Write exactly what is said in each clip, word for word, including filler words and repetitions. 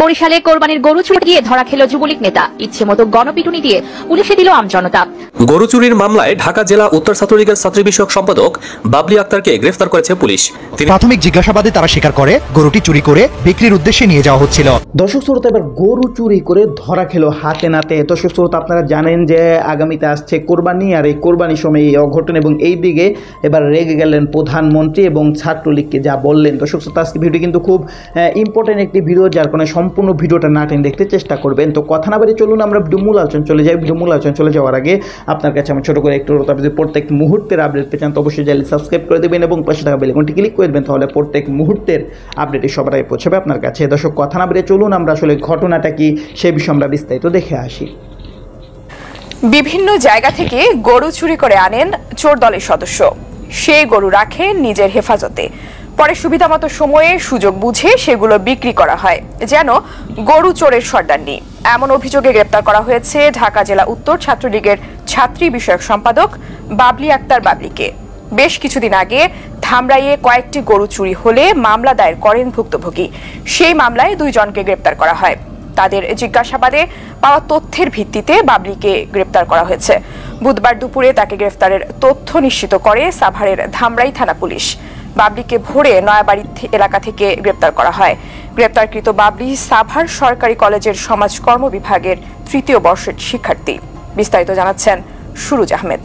বরিশালে কোরবানির গরু চুরি দিয়ে ধরা খেল যুবলীগ নেতা। ইচ্ছে মতো গণপিটুনি দিয়ে পুলিশে দিল আমজনতা। গরু চুরির মামলায় ঢাকা জেলা উত্তর ছাত্রলীগের ছাত্রী বিষয়ক সম্পাদক বাবলি আক্তারকে গ্রেফতার করেছে পুলিশ। প্রাথমিক জিজ্ঞাসাবাদে তারা স্বীকার করে গরুটি চুরি করে বিক্রির উদ্দেশ্যে নিয়ে যাওয়া হচ্ছিল। দর্শক শ্রোতা, এবার গরু চুরি করে ধরা খেলো হাতে নাতে। দর্শক শ্রোতা, আপনারা জানেন যে আগামীতে আসছে কোরবানি, আর এই কোরবানির সময় এই অঘটন এবং এই দিকে এবার রেগে গেলেন প্রধানমন্ত্রী এবং ছাত্রলীগকে যা বললেন। দর্শক শ্রোতা, আজকে ভিডিও কিন্তু খুব ইম্পর্টেন্ট একটি ভিডিও, যার কারণে সম্পূর্ণ ভিডিওটা না টেনে দেখতে চেষ্টা করবেন। তো কথা না বাড়িয়ে চলুন আমরা ভিডিও মূল আলোচনা চলে যাই। ভিডিও মূল আলোচনা চলে যাওয়ার আগে আপনার কাছে আমি ছোট করে একটু যদি প্রত্যেক মুহূর্তের আপডেট পেয়ে চান তো অবশ্যই চাইলে সাবস্ক্রাইব করে দেবেন এবং পাশে থাকা বেল আইকনটি ক্লিক করে দেবেন, তাহলে প্রত্যেক মুহূর্তের আপডেটই সবার আগে পৌঁছাবে আপনার কাছে। দর্শক, কথা না বাড়িয়ে চলুন আমরা আসলে ঘটনাটা কি সেই বিষয়ে আমরা বিস্তারিত দেখে আসি। বিভিন্ন জায়গা থেকে গরু চুরি করে আনেন চোর দলের সদস্য। সেই গরু রাখেন নিজের হেফাজতে, পরে সুবিধামতো সময়ে সুযোগ বুঝে সেগুলো বিক্রি করা হয় যেন গরু চোরের সর্দারনি। এমন অভিযোগে গ্রেপ্তার করা হয়েছে ঢাকা জেলা উত্তর ছাত্রলীগের ছাত্রী বিষয়ক সম্পাদক বাবলি আক্তার বাবলিকে। বেশ কিছুদিন আগে ধামরাইয়ে কয়েকটি গরু চুরি হলে মামলা দায়ের করেন ভুক্তভোগী। সেই মামলায় দুইজনকে গ্রেপ্তার করা হয়। তাদের জিজ্ঞাসাবাদে পাওয়া তথ্যের ভিত্তিতে বাবলিকে গ্রেপ্তার করা হয়েছে। বুধবার দুপুরে তাকে গ্রেফতারের তথ্য নিশ্চিত করে সাভারের ধামরাই থানা পুলিশ। বাবলিকে ভোরে নয়াবাড়ি এলাকা থেকে গ্রেপ্তার করা হয়। গ্রেপ্তারকৃত বাবলি সাভার সরকারি কলেজের সমাজকর্ম বিভাগের তৃতীয় বর্ষের শিক্ষার্থী। বিস্তারিত জানাচ্ছেন সুরুজ আহমেদ।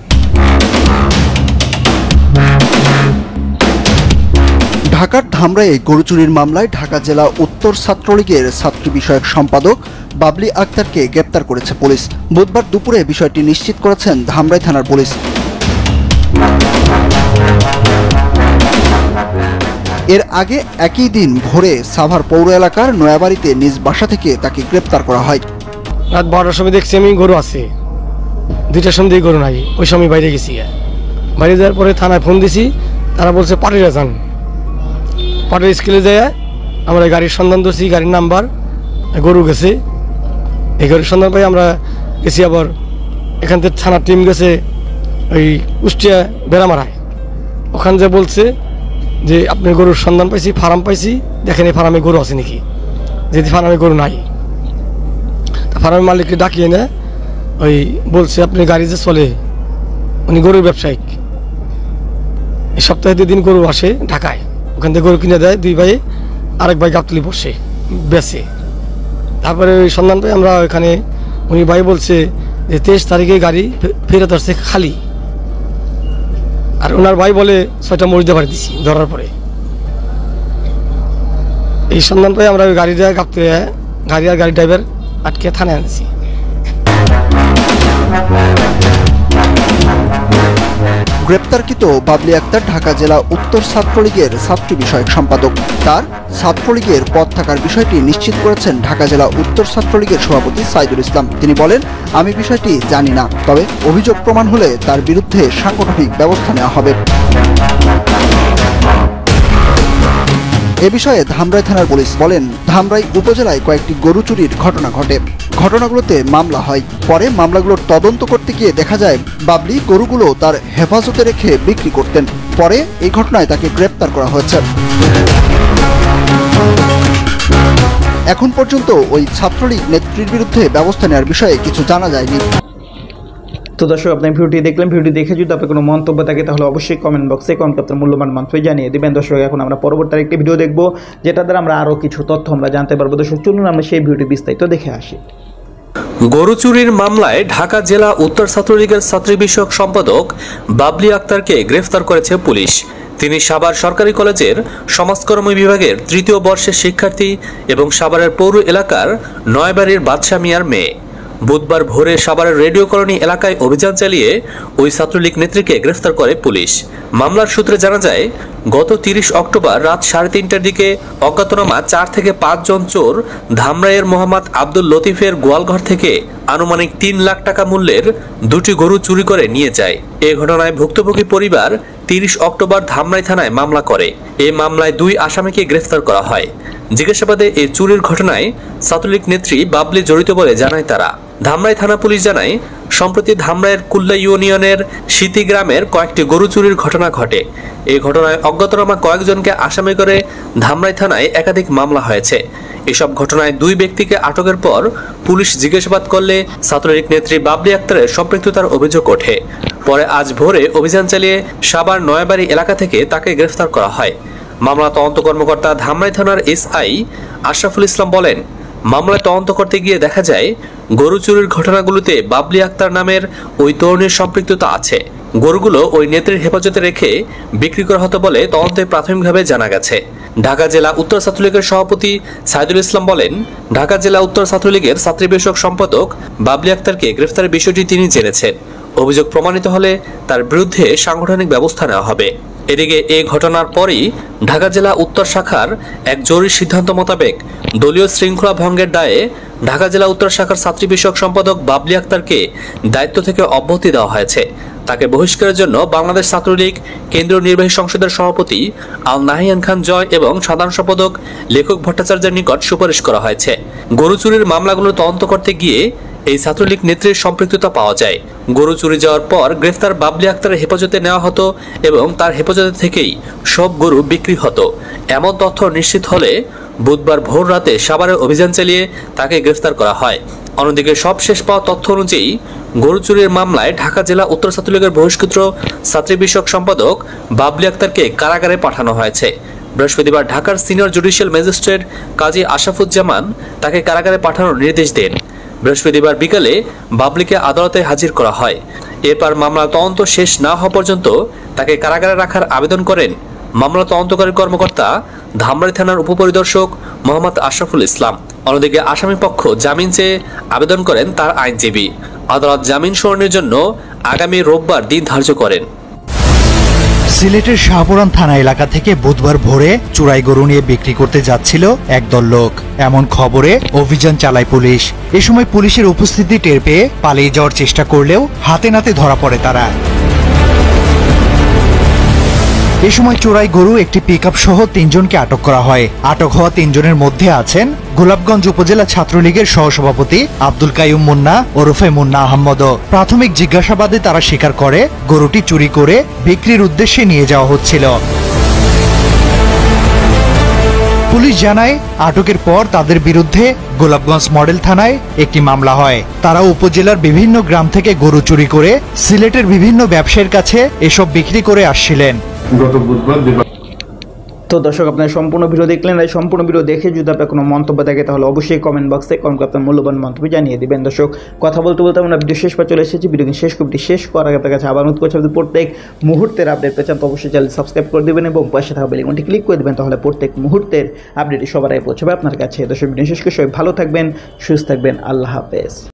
ঢাকার ধামরাইয়ে গরু চুরির মামলায় ঢাকা জেলা উত্তর ছাত্রলীগের ছাত্রী বিষয়ক সম্পাদক বাবলি আক্তারকে গ্রেপ্তার করেছে পুলিশ। বুধবার দুপুরে বিষয়টি নিশ্চিত করেছেন ধামরাই থানার পুলিশ। এর আগে একই দিন ভোরে সাভার পৌর এলাকার নয়াবাড়িতে নিজ বাসা থেকে তাকে গ্রেপ্তার করা হয়। রাত বারোটার সময় দেখছি আমি গরু আছে, দুইটার সময় গরু নাই। ওই সময় বাইরে গেছি, বাইরে যাওয়ার পরে থানায় ফোন দিছি, তারা বলছে পাটিরা যান। পাটের স্কুলে যায় আমরা গাড়ির সন্ধান ধরছি, গাড়ির নাম্বার, গরু গেছে। এই গাড়ির সন্ধান পাই আমরা গেছি। আবার এখান থেকে থানার টিম গেছে ওই কুষ্টিয়া বেড়ামারায়। ওখান যে বলছে যে আপনি গরুর সন্ধান পাইছি, ফার্ম পাইছি, দেখেন এই ফার্মে গরু আছে নাকি। যদি ফার্মে গরু নাই, তা ফার্মের মালিককে ডাকিয়ে নেয়। ওই বলছে আপনি গাড়ি যে চলে, উনি গরুর ব্যবসায়িক। এই সপ্তাহে দুদিন গরু আসে ঢাকায়, ওখান থেকে গরু কিনে দেয় দুই ভাই, আরেক ভাই গাবতলি বসে বেচে। তারপরে ওই সন্ধান পাই আমরা ওখানে। উনি ভাই বলছে যে তেইশ তারিখে গাড়ি ফেরত আসছে খালি। আর ওনার ভাই বলে ছয়টা মরিচে বাড়ি দিছি ধরার পরে। এই সন্ধান পাই আমরা ওই গাড়িটা গাবতে গাড়ি আর গাড়ি ড্রাইভার আটকে থানায় আনছি। গ্রেপ্তারকৃত বাবলি আক্তার ঢাকা জেলা উত্তর ছাত্রলীগের ছাত্রী বিষয়ক সম্পাদক। তার ছাত্রলীগের পদ থাকার বিষয়টি নিশ্চিত করেছেন ঢাকা জেলা উত্তর ছাত্রলীগের সভাপতি সাইদুল ইসলাম। তিনি বলেন, আমি বিষয়টি জানি না, তবে অভিযোগ প্রমাণ হলে তার বিরুদ্ধে সাংগঠনিক ব্যবস্থা নেওয়া হবে। এ বিষয়ে ধামরাই থানার পুলিশ বলেন, ধামরাই উপজেলায় কয়েকটি গরু চুরির ঘটনা ঘটে। ঘটনাগুলোতে মামলা হয়। পরে মামলাগুলোর তদন্ত করতে গিয়ে দেখা যায় বাবলি গরুগুলো তার হেফাজতে রেখে বিক্রি করতেন। পরে এই ঘটনায় তাকে গ্রেপ্তার করা হয়েছে। এখন পর্যন্ত ওই ছাত্রলীগ নেত্রীর বিরুদ্ধে ব্যবস্থা নেওয়ার বিষয়ে কিছু জানা যায়নি। তো দর্শক, আপনার ভিডিওটি দেখলেন। ভিডিও দেখে যদি আপনার কোনো মন্তব্য থাকে তাহলে অবশ্যই কমেন্ট বক্সে কমেন্ট আপনার মূল্যবান মন্তব্য জানিয়ে দেবেন। দর্শক, এখন আমরা পরবর্তী একটি ভিডিও দেখব, যেটা দ্বারা আমরা আরও কিছু তথ্য আমরা জানতে পারবো। দর্শক, চলুন আমরা সেই ভিডিওটি বিস্তারিত দেখে আসি। গরু চুরির মামলায় ঢাকা জেলা উত্তর ছাত্রলীগের ছাত্রী বিষয়ক সম্পাদক বাবলি আক্তারকে গ্রেফতার করেছে পুলিশ। তিনি সাভার সরকারি কলেজের সমাজকর্ম বিভাগের তৃতীয় বর্ষের শিক্ষার্থী এবং সাভারের পৌর এলাকার নয়বাড়ির বাদশা মিয়ার মেয়ে। বুধবার ভোরে সাভারের রেডিও কলোনি এলাকায় অভিযান চালিয়ে ওই ছাত্রলীগ নেত্রীকে গ্রেফতার করে পুলিশ। মামলার সূত্রে জানা যায়, গত তিরিশ অক্টোবর রাত সাড়ে তিনটার দিকে অজ্ঞাতনামা চার থেকে পাঁচজন চোর ধামরাইয়ের মোহাম্মদ আব্দুল লতিফের গোয়ালঘর থেকে আনুমানিক তিন লাখ টাকা মূল্যের দুটি গরু চুরি করে নিয়ে যায়। এ ঘটনায় ভুক্তভোগী পরিবার তিরিশ অক্টোবর ধামরাই থানায় মামলা করে। এই মামলায় দুই আসামিকে গ্রেফতার করা হয়। জিজ্ঞাসাবাদে এই চুরির ঘটনায় ছাত্রলীগ নেত্রী বাবলি জড়িত বলে জানায় তারা। ধামরাই থানা পুলিশ জানায়, সম্প্রতি ধামরাইয়ের কুল্লা ইউনিয়নের সিতি গ্রামের কয়েকটি গরু চুরির ঘটনা ঘটে। এই ঘটনায় অজ্ঞাতনামা কয়েকজনকে আসামি করে ধামরাই থানায় একাধিক মামলা হয়েছে। এসব ঘটনায় দুই ব্যক্তিকে আটকের পর পুলিশ জিজ্ঞাসাবাদ করলে ছাত্রলীগ নেত্রী বাবলি আক্তারের সম্পৃক্ততার অভিযোগ ওঠে। পরে আজ ভোরে অভিযান চালিয়ে সাভার নয়াবাড়ি এলাকা থেকে তাকে গ্রেফতার করা হয়। মামলা তদন্ত কর্মকর্তা ধামরাই থানার এসআই আশরাফুল ইসলাম বলেন, মামলায় তদন্ত করতে গিয়ে দেখা যায় গরু চুরির ঘটনাগুলোতে বাবলি আক্তার নামের ওই তরুণীর সম্পৃক্ততা আছে। গরুগুলো ওই নেত্রীর হেফাজতে রেখে বিক্রি করা হতো বলে তদন্তে প্রাথমিকভাবে জানা গেছে। ঢাকা জেলা উত্তর ছাত্রলীগের সভাপতি সাইদুল ইসলাম বলেন, ঢাকা জেলা উত্তর ছাত্রলীগের ছাত্রী বিষয়ক সম্পাদক বাবলি আক্তারকে গ্রেফতারের বিষয়টি তিনি জেনেছেন। অভিযোগ প্রমাণিত হলে তার বিরুদ্ধে সাংগঠনিক ব্যবস্থা নেওয়া হবে। এদিকে এই ঘটনার পরই ঢাকা জেলা উত্তর শাখার এক জরুরি সিদ্ধান্ত মোতাবেক দলীয় শৃঙ্খলা ভঙ্গের দায়ে ঢাকা জেলা উত্তর শাখার ছাত্রী বিষয়ক সম্পাদক বাবলি আক্তারকে দায়িত্ব থেকে অব্যাহতি দেওয়া হয়েছে। তাকে বহিষ্কারের জন্য বাংলাদেশ ছাত্রলীগ কেন্দ্রীয় নির্বাহী সংসদের সভাপতি আল নাহিয়ান খান জয় এবং সাধারণ সম্পাদক লেখক ভট্টাচার্যের নিকট সুপারিশ করা হয়েছে। গরু চুরির মামলাগুলো তদন্ত করতে গিয়ে এই ছাত্রলীগ নেত্রীর সম্পৃক্ততা পাওয়া যায়। গরু চুরি যাওয়ার পর গ্রেফতার বাবলি আক্তারের হেফাজতে নেওয়া হতো এবং তার হেফাজতে থেকেই সব গরু বিক্রি হতো। এমন তথ্য নিশ্চিত হলে বুধবার ভোর রাতে সাভারে অভিযান চালিয়ে তাকে গ্রেফতার করা হয়। অন্যদিকে সবশেষ পাওয়া তথ্য অনুযায়ী গরু চুরির মামলায় ঢাকা জেলা উত্তর ছাত্রলীগের বহিষ্কৃত ছাত্রী বিষয়ক সম্পাদক বাবলি আক্তারকে কারাগারে পাঠানো হয়েছে। বৃহস্পতিবার ঢাকার senior judicial magistrate Kazi Ashrafuzzaman তাকে কারাগারে পাঠানোর নির্দেশ দেন। বৃহস্পতিবার বিকালে বাবলিকে আদালতে হাজির করা হয়। এরপর মামলার তদন্ত শেষ না হওয়া পর্যন্ত তাকে কারাগারে রাখার আবেদন করেন মামলা তদন্তকারী কর্মকর্তা ধামরাই থানার উপপরিদর্শক মোহাম্মদ আশরাফুল ইসলাম। অন্যদিকে আসামি পক্ষ জামিন চেয়ে আবেদন করেন তার আইনজীবী। আদালত জামিন শুনানির জন্য আগামী রোববার দিন ধার্য করেন। সিলেটের শাহপুরান থানা এলাকা থেকে বুধবার ভোরে চোরাই গরু নিয়ে বিক্রি করতে যাচ্ছিল একদল লোক। এমন খবরে অভিযান চালায় পুলিশ। এ সময় পুলিশের উপস্থিতি টের পেয়ে পালিয়ে যাওয়ার চেষ্টা করলেও হাতে নাতে ধরা পড়ে তারা। এ সময় চোরাই গরু একটি পিকআপ সহ তিনজনকে আটক করা হয়। আটক হওয়া তিনজনের মধ্যে আছেন গোলাপগঞ্জ উপজেলা ছাত্রলীগের সহসভাপতি আব্দুল কাইয়ুম মুন্না ওরফে মুন্না আহমদ। প্রাথমিক জিজ্ঞাসাবাদে তারা স্বীকার করে গরুটি চুরি করে বিক্রির উদ্দেশ্যে নিয়ে যাওয়া হচ্ছিল। পুলিশ জানায়, আটকের পর তাদের বিরুদ্ধে গোলাপগঞ্জ মডেল থানায় একটি মামলা হয়। তারা উপজেলার বিভিন্ন গ্রাম থেকে গরু চুরি করে সিলেটের বিভিন্ন ব্যবসায়ীর কাছে এসব বিক্রি করে আসছিলেন। গত বুধবার তো দর্শক, আপনারা সম্পূর্ণ ভিডিও দেখলেন। এই সম্পূর্ণ ভিডিও দেখে যদি আপনার কোনো মন্তব্য থাকে তাহলে অবশ্যই কমেন্ট বক্সে কমেন্ট করে আপনার মূল্যবান মন্তব্য জানিয়ে দিবেন। দর্শক, কথা বলতে বলতে আমরা ভিডিও শেষ পর চলে এসেছি। ভিডিও শেষ করতে শেষ করার আগে আপনার কাছে আবার অনুরোধ করছি, যদি প্রত্যেক মুহূর্তের আপডেট পেয়েছেন তো অবশ্যই চ্যানেল সাবস্ক্রাইব করে দেবেন এবং পাশে থাকা বেল আইকনটি ক্লিক করে দেবেন। তাহলে প্রত্যেক মুহূর্তের আপডেটই সবার আগে পৌঁছাবে আপনার কাছে। দর্শক, ভিডিও শেষ করে সবাই ভালো থাকবেন, সুস্থ থাকবেন। আল্লাহ হাফেজ।